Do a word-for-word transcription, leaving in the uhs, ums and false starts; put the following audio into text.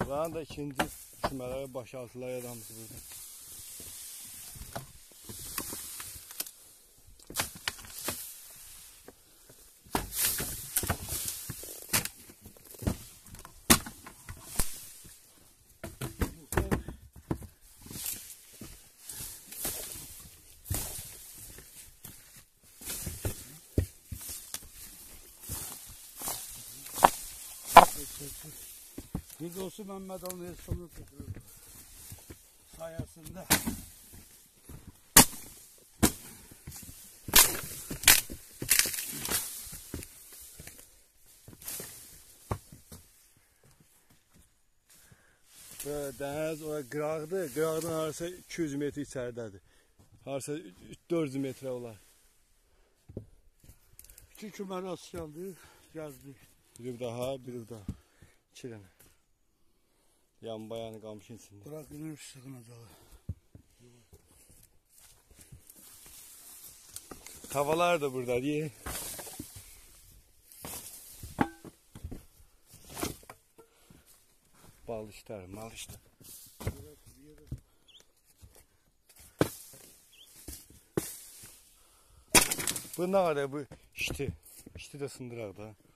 Buranın da ikinci kümələri boşaltılar adamız burada. Videosu Mehmet Alın Esnaf'ın sayesinde. Dəniz oraya qıraqdır, qıraqdan harasa iki yüz metr içəridədir. Harasa dörd yüz metrə olar. İki kümer rast geldi, gezdik. Biri daha, biri daha. İki dənə. Yan bayanı qamışın içində. Bırak iner sıkınacağı. Havalar da burada değil. Bal işler, mal işler. Bu ne kadar bu işti? İşti de sındırar da.